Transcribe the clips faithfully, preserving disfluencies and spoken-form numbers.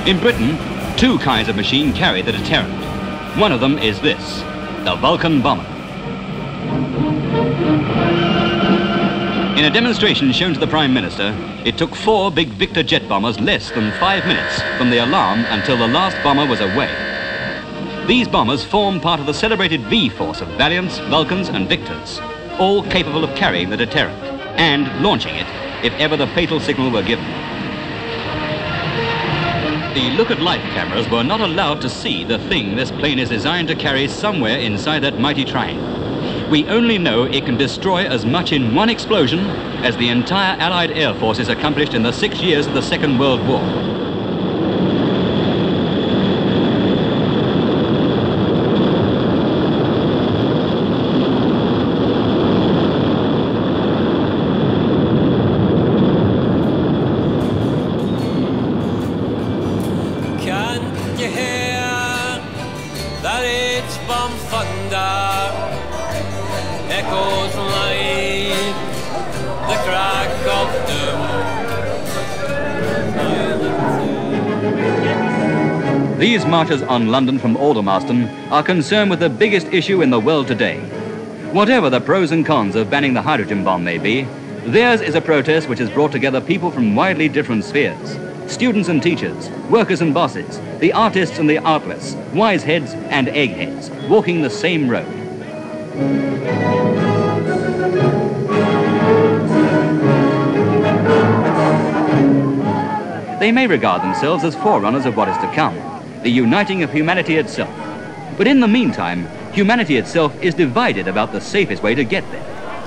In Britain, two kinds of machine carry the deterrent. One of them is this, the Vulcan bomber. In a demonstration shown to the Prime Minister, it took four big Victor jet bombers less than five minutes from the alarm until the last bomber was away. These bombers form part of the celebrated V force of Valiants, Vulcans and Victors, all capable of carrying the deterrent and launching it if ever the fatal signal were given. The look-at-life cameras were not allowed to see the thing this plane is designed to carry somewhere inside that mighty triangle. We only know it can destroy as much in one explosion as the entire Allied air forces accomplished in the six years of the Second World War. Can't you hear that it's bomb thunder? Echoes like the crack of doom. These marchers on London from Aldermaston are concerned with the biggest issue in the world today. Whatever the pros and cons of banning the hydrogen bomb may be, theirs is a protest which has brought together people from widely different spheres. Students and teachers, workers and bosses, the artists and the artless, wise heads and eggheads, walking the same road. They may regard themselves as forerunners of what is to come, the uniting of humanity itself. But in the meantime, humanity itself is divided about the safest way to get there.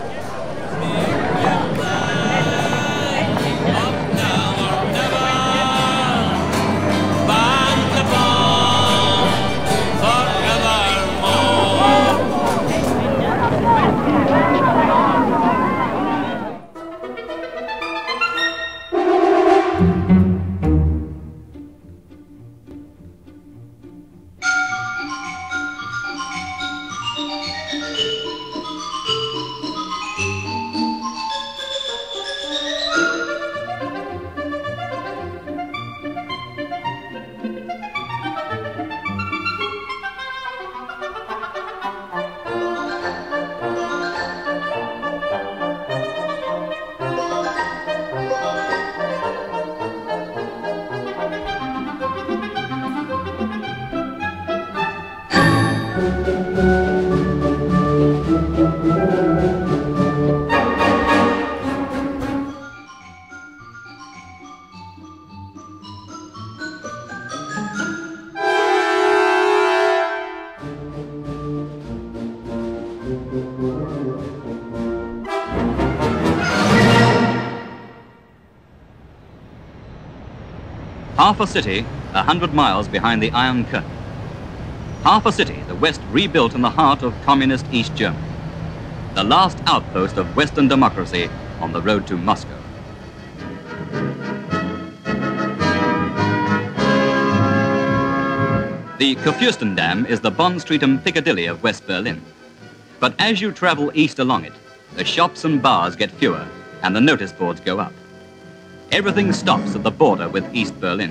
Half a city, a hundred miles behind the Iron Curtain. Half a city, the West rebuilt in the heart of communist East Germany. The last outpost of Western democracy on the road to Moscow. The Kurfürstendamm is the Bond Street and Piccadilly of West Berlin. But as you travel east along it, the shops and bars get fewer and the notice boards go up. Everything stops at the border with East Berlin.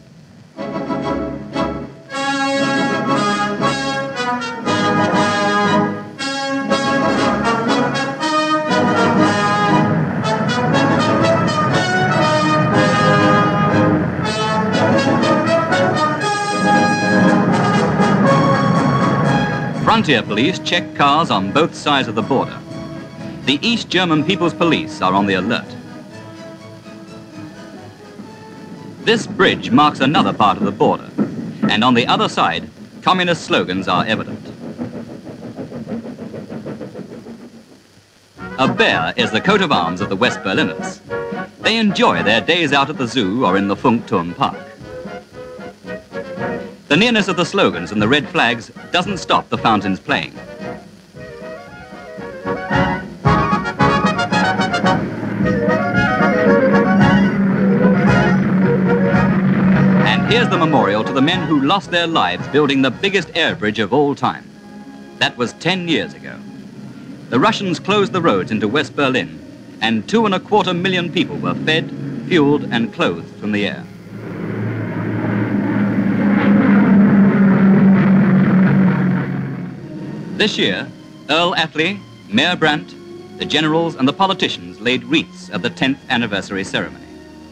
Frontier police check cars on both sides of the border. The East German People's Police are on the alert. This bridge marks another part of the border, and on the other side, communist slogans are evident. A bear is the coat of arms of the West Berliners. They enjoy their days out at the zoo or in the Funkturm Park. The nearness of the slogans and the red flags doesn't stop the fountains playing. Here's the memorial to the men who lost their lives building the biggest air bridge of all time. That was ten years ago. The Russians closed the roads into West Berlin, and two and a quarter million people were fed, fueled, and clothed from the air. This year, Earl Attlee, Mayor Brandt, the generals and the politicians laid wreaths at the tenth anniversary ceremony.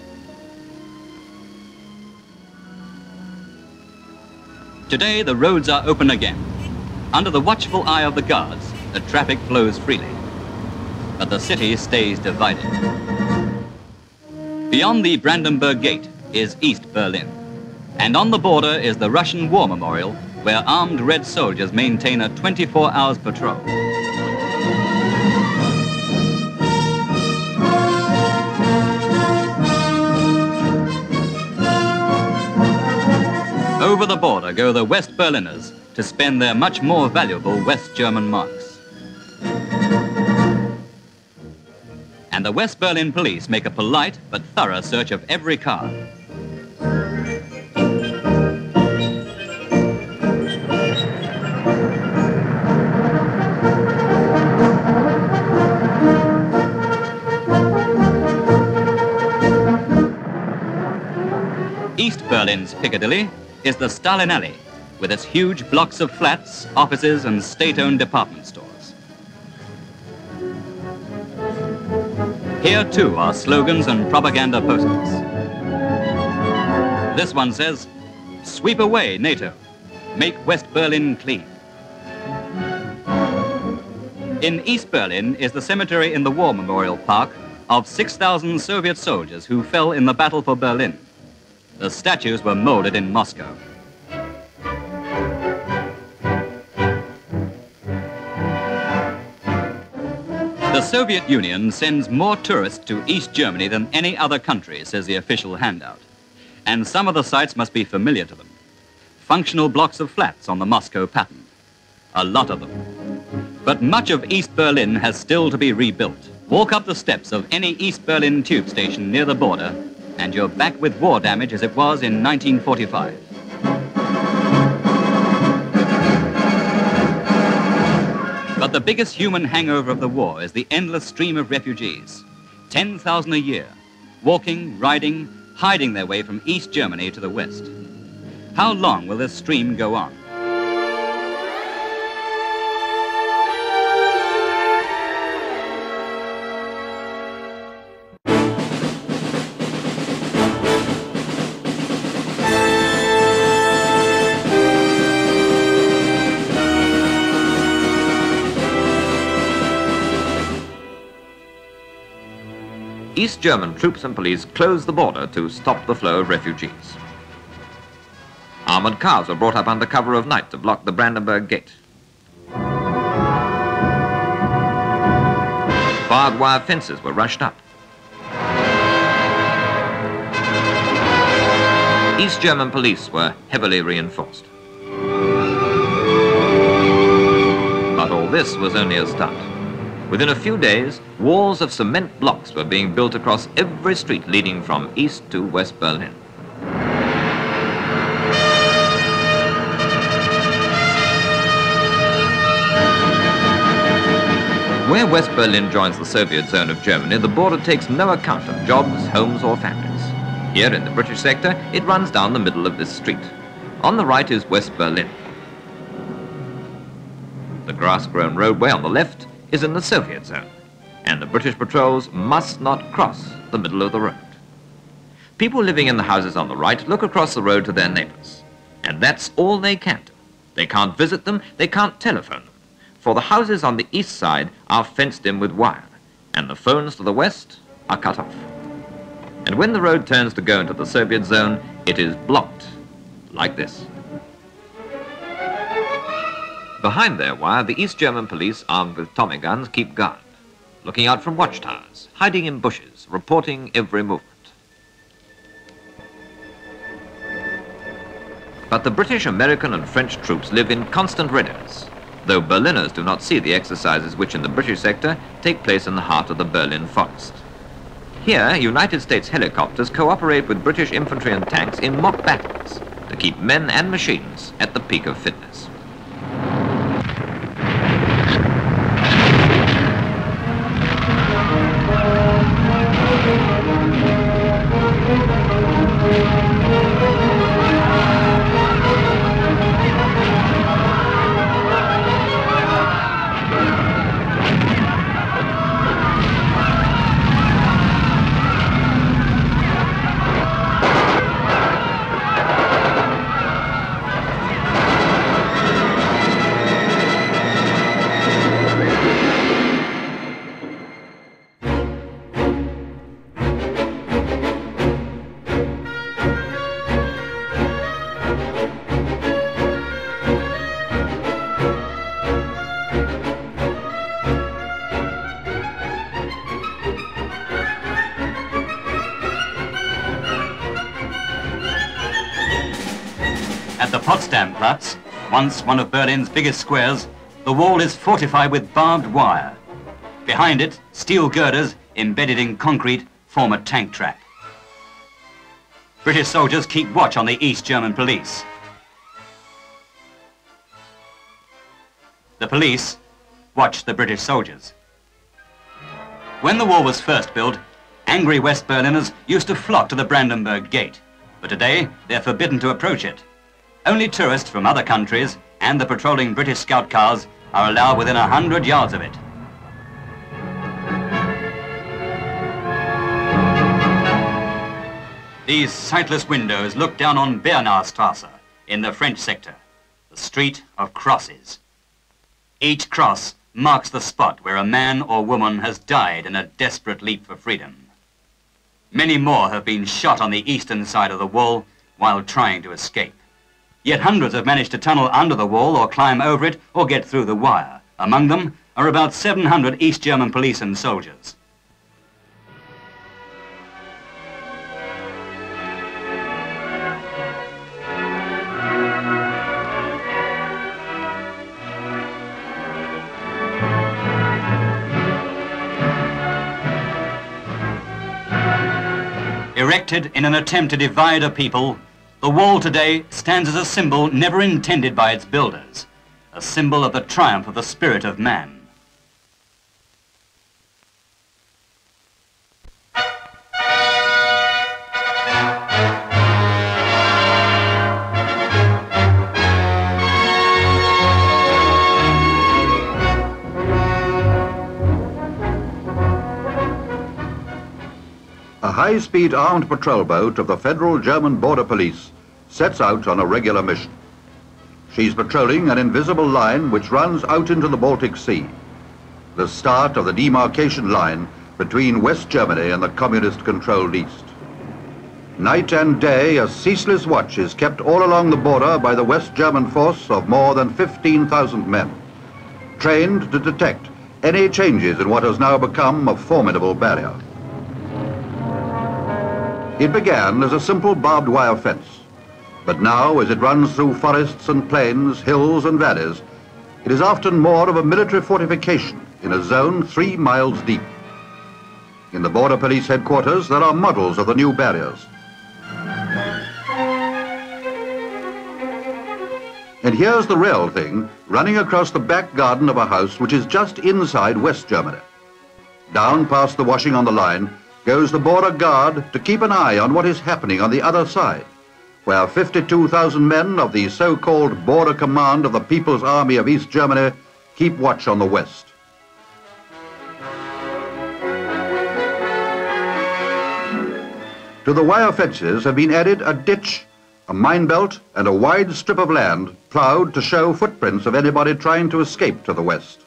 Today, the roads are open again. Under the watchful eye of the guards, the traffic flows freely. But the city stays divided. Beyond the Brandenburg Gate is East Berlin. And on the border is the Russian War Memorial, where armed Red soldiers maintain a twenty-four hours patrol. Over the border go the West Berliners to spend their much more valuable West German marks. And the West Berlin police make a polite but thorough search of every car. East Berlin's Piccadilly is the Stalin Alley, with its huge blocks of flats, offices, and state-owned department stores. Here, too, are slogans and propaganda posters. This one says, "Sweep away NATO, make West Berlin clean." In East Berlin is the cemetery in the War Memorial Park of six thousand Soviet soldiers who fell in the battle for Berlin. The statues were molded in Moscow. The Soviet Union sends more tourists to East Germany than any other country, says the official handout. And some of the sites must be familiar to them. Functional blocks of flats on the Moscow pattern. A lot of them. But much of East Berlin has still to be rebuilt. Walk up the steps of any East Berlin tube station near the border, and you're back with war damage as it was in nineteen forty-five. But the biggest human hangover of the war is the endless stream of refugees. ten thousand a year, walking, riding, hiding their way from East Germany to the West. How long will this stream go on? East German troops and police closed the border to stop the flow of refugees. Armored cars were brought up under cover of night to block the Brandenburg Gate. Barbed wire fences were rushed up. East German police were heavily reinforced. But all this was only a start. Within a few days, walls of cement blocks were being built across every street leading from East to West Berlin. Where West Berlin joins the Soviet zone of Germany, the border takes no account of jobs, homes, or factories. Here in the British sector, it runs down the middle of this street. On the right is West Berlin. The grass-grown roadway on the left is in the Soviet zone, and the British patrols must not cross the middle of the road. People living in the houses on the right look across the road to their neighbors, and that's all they can do. They can't visit them, they can't telephone them, for the houses on the east side are fenced in with wire, and the phones to the west are cut off. And when the road turns to go into the Soviet zone, it is blocked like this. Behind their wire, the East German police, armed with Tommy guns, keep guard, looking out from watchtowers, hiding in bushes, reporting every movement. But the British, American, and French troops live in constant readiness, though Berliners do not see the exercises which in the British sector take place in the heart of the Berlin forest. Here, United States helicopters cooperate with British infantry and tanks in mock battles to keep men and machines at the peak of fitness. At the Potsdam Platz, once one of Berlin's biggest squares, the wall is fortified with barbed wire. Behind it, steel girders embedded in concrete form a tank trap. British soldiers keep watch on the East German police. The police watch the British soldiers. When the wall was first built, angry West Berliners used to flock to the Brandenburg Gate, but today they're forbidden to approach it. Only tourists from other countries and the patrolling British scout cars are allowed within a hundred yards of it. These sightless windows look down on Bernaustrasse in the French sector, the street of crosses. Each cross marks the spot where a man or woman has died in a desperate leap for freedom. Many more have been shot on the eastern side of the wall while trying to escape. Yet hundreds have managed to tunnel under the wall or climb over it or get through the wire. Among them are about seven hundred East German police and soldiers. Erected in an attempt to divide a people, the wall today stands as a symbol never intended by its builders, a symbol of the triumph of the spirit of man. A high-speed armed patrol boat of the Federal German Border Police sets out on a regular mission. She's patrolling an invisible line which runs out into the Baltic Sea, the start of the demarcation line between West Germany and the communist-controlled East. Night and day, a ceaseless watch is kept all along the border by the West German force of more than fifteen thousand men, trained to detect any changes in what has now become a formidable barrier. It began as a simple barbed wire fence, but now as it runs through forests and plains, hills and valleys, it is often more of a military fortification in a zone three miles deep. In the Border Police headquarters, there are models of the new barriers. And here's the real thing, running across the back garden of a house which is just inside West Germany. Down past the washing on the line goes the border guard to keep an eye on what is happening on the other side, where fifty-two thousand men of the so-called Border Command of the People's Army of East Germany keep watch on the west. To the wire fences have been added a ditch, a mine belt, and a wide strip of land ploughed to show footprints of anybody trying to escape to the west.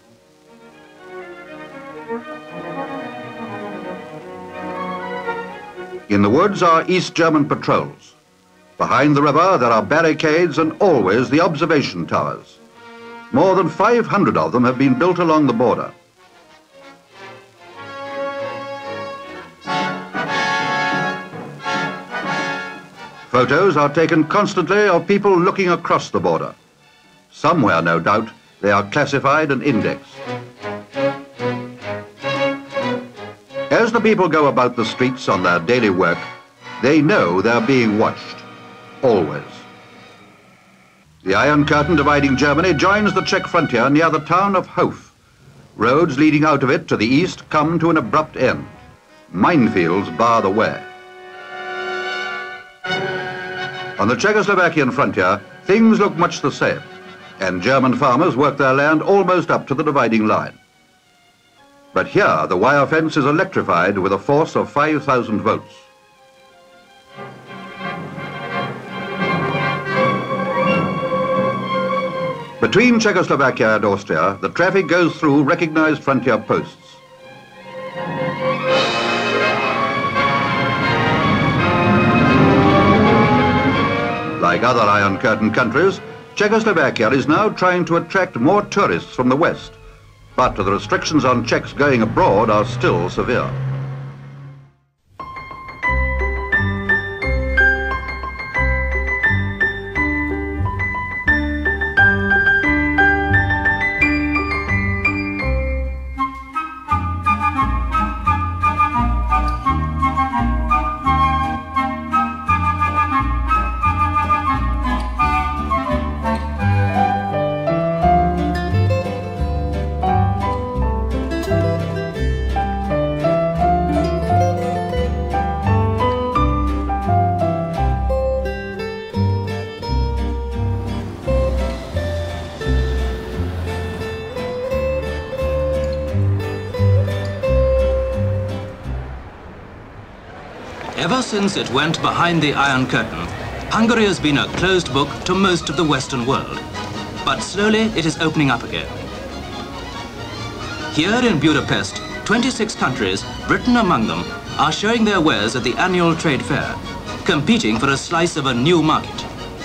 In the woods are East German patrols. Behind the river there are barricades and always the observation towers. More than five hundred of them have been built along the border. Photos are taken constantly of people looking across the border. Somewhere, no doubt, they are classified and indexed. As the people go about the streets on their daily work, they know they're being watched, always. The Iron Curtain dividing Germany joins the Czech frontier near the town of Hof. Roads leading out of it to the east come to an abrupt end. Minefields bar the way. On the Czechoslovakian frontier, things look much the same, and German farmers work their land almost up to the dividing line. But here, the wire fence is electrified with a force of five thousand volts. Between Czechoslovakia and Austria, the traffic goes through recognized frontier posts. Like other Iron Curtain countries, Czechoslovakia is now trying to attract more tourists from the west, but the restrictions on Czechs going abroad are still severe. Ever since it went behind the Iron Curtain, Hungary has been a closed book to most of the Western world. But slowly it is opening up again. Here in Budapest, twenty-six countries, Britain among them, are showing their wares at the annual trade fair, competing for a slice of a new market.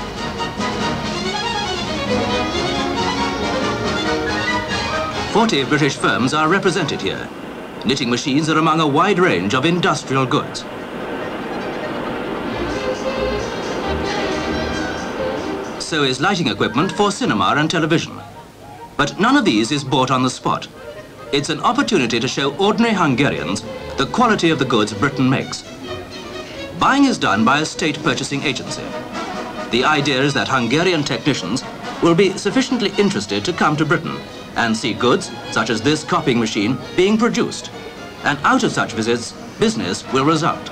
Forty British firms are represented here. Knitting machines are among a wide range of industrial goods. So is lighting equipment for cinema and television. But none of these is bought on the spot. It's an opportunity to show ordinary Hungarians the quality of the goods Britain makes. Buying is done by a state purchasing agency. The idea is that Hungarian technicians will be sufficiently interested to come to Britain and see goods, such as this copying machine, being produced. And out of such visits, business will result.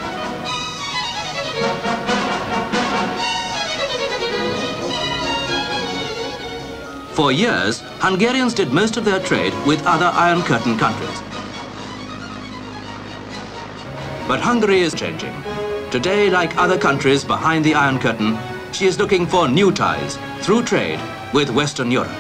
For years, Hungarians did most of their trade with other Iron Curtain countries. But Hungary is changing. Today, like other countries behind the Iron Curtain, she is looking for new ties through trade with Western Europe.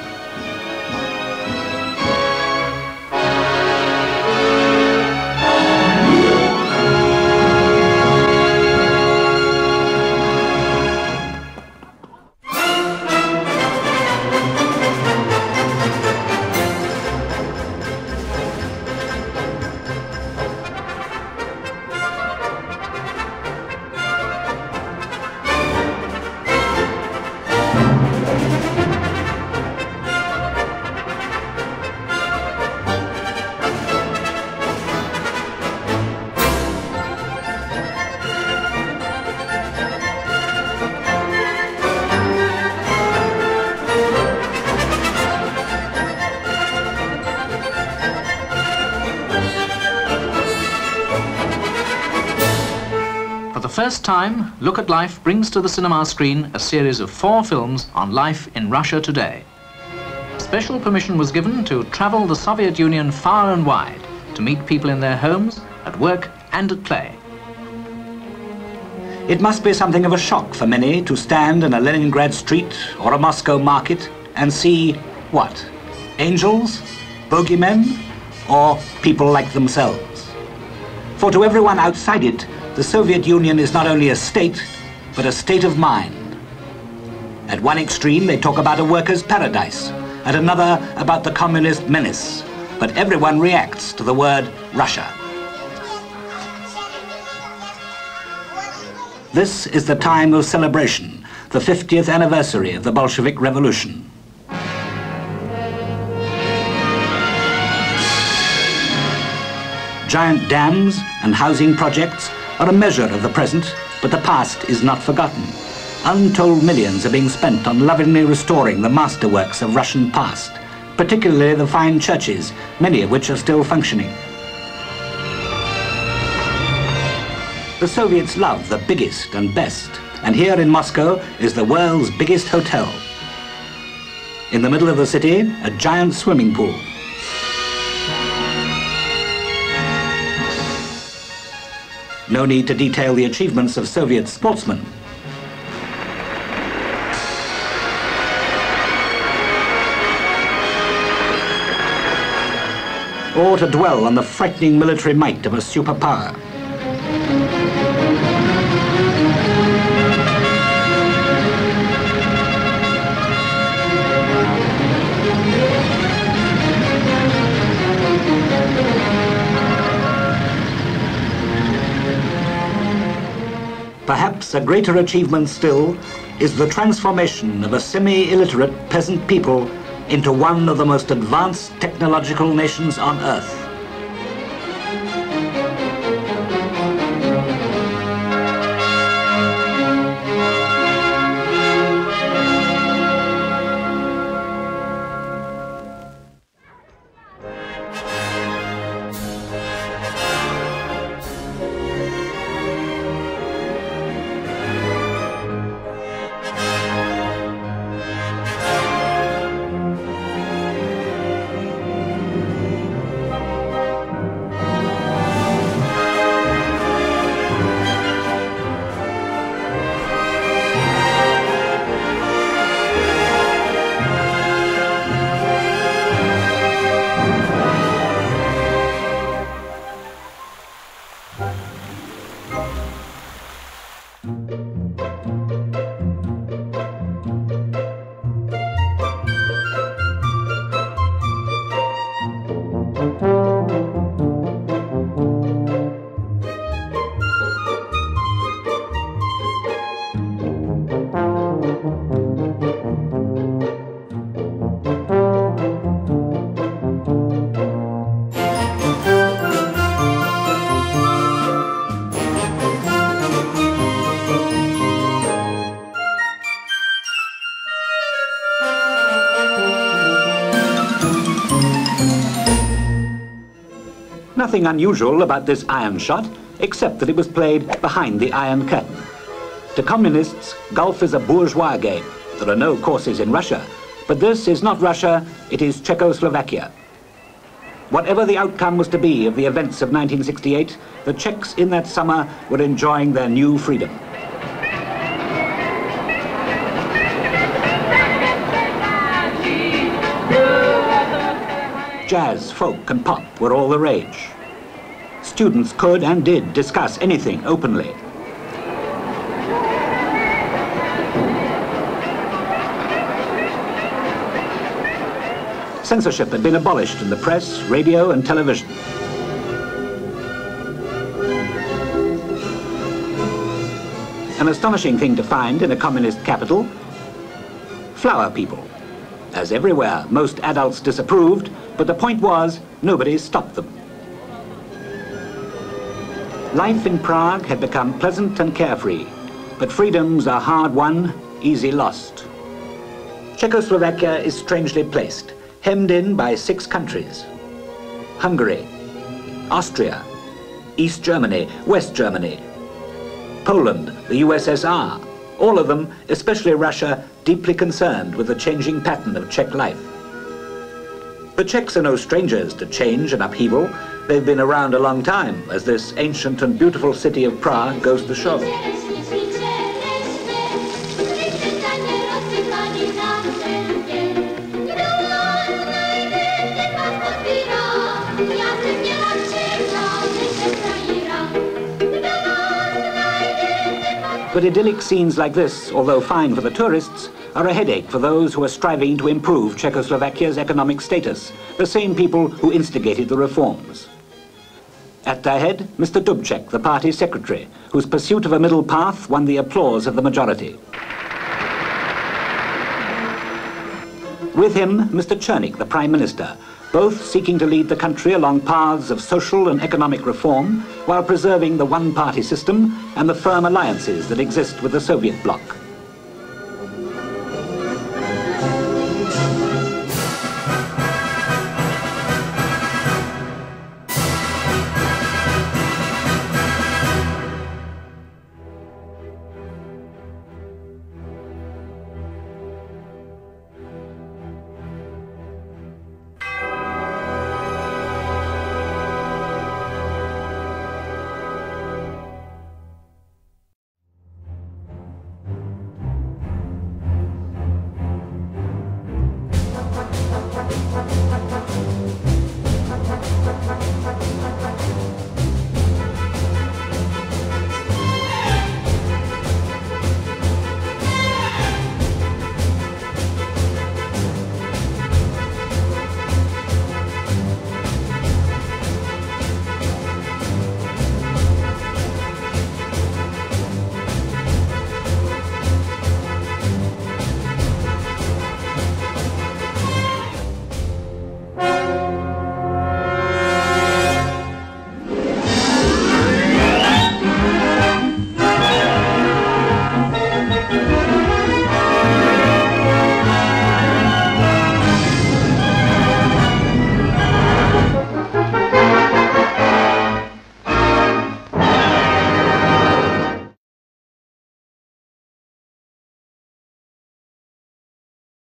For the first time, Look at Life brings to the cinema screen a series of four films on life in Russia today. Special permission was given to travel the Soviet Union far and wide to meet people in their homes, at work and at play. It must be something of a shock for many to stand in a Leningrad street or a Moscow market and see, what, angels, bogeymen, or people like themselves. For to everyone outside it, the Soviet Union is not only a state, but a state of mind. At one extreme, they talk about a workers' paradise, at another about the communist menace, but everyone reacts to the word Russia. This is the time of celebration, the fiftieth anniversary of the Bolshevik Revolution. Giant dams and housing projects are a measure of the present, but the past is not forgotten. Untold millions are being spent on lovingly restoring the masterworks of Russian past, particularly the fine churches, many of which are still functioning. The Soviets love the biggest and best, and here in Moscow is the world's biggest hotel. In the middle of the city, a giant swimming pool. No need to detail the achievements of Soviet sportsmen. Or to dwell on the frightening military might of a superpower. Perhaps a greater achievement still is the transformation of a semi-illiterate peasant people into one of the most advanced technological nations on Earth. Nothing unusual about this iron shot, except that it was played behind the Iron Curtain. To communists, golf is a bourgeois game. There are no courses in Russia, but this is not Russia, it is Czechoslovakia. Whatever the outcome was to be of the events of nineteen sixty-eight, the Czechs in that summer were enjoying their new freedom. Jazz, folk and pop were all the rage. Students could and did discuss anything openly. Censorship had been abolished in the press, radio and television. An astonishing thing to find in a communist capital, flower people. As everywhere, most adults disapproved, but the point was, nobody stopped them. Life in Prague had become pleasant and carefree, but freedoms are hard won, easy lost. Czechoslovakia is strangely placed, hemmed in by six countries. Hungary, Austria, East Germany, West Germany, Poland, the U S S R, all of them, especially Russia, deeply concerned with the changing pattern of Czech life. The Czechs are no strangers to change and upheaval. They've been around a long time, as this ancient and beautiful city of Prague goes to show. But idyllic scenes like this, although fine for the tourists, are a headache for those who are striving to improve Czechoslovakia's economic status, the same people who instigated the reforms. At their head, Mister Dubček, the party secretary, whose pursuit of a middle path won the applause of the majority. With him, Mister Chernik, the prime minister, both seeking to lead the country along paths of social and economic reform while preserving the one-party system and the firm alliances that exist with the Soviet bloc.